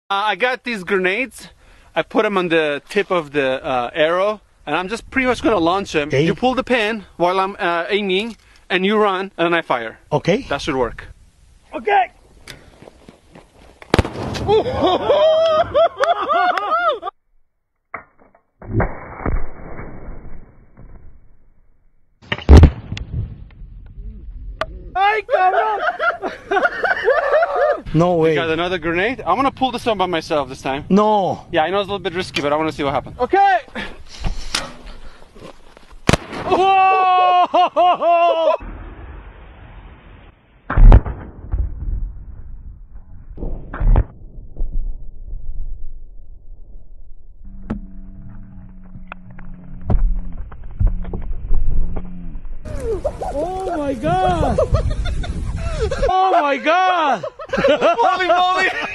I got these grenades. I put them on the tip of the arrow, and I'm just pretty much going to launch them. Okay. You pull the pin while I'm aiming, and you run, and then I fire. Okay. That should work. Okay. Ay, cabrón! No way. Got another grenade. I'm gonna pull this one by myself this time. No. Yeah, I know it's a little bit risky, but I want to see what happens. Okay. Whoa! Oh my god! Oh my god! Holy moly!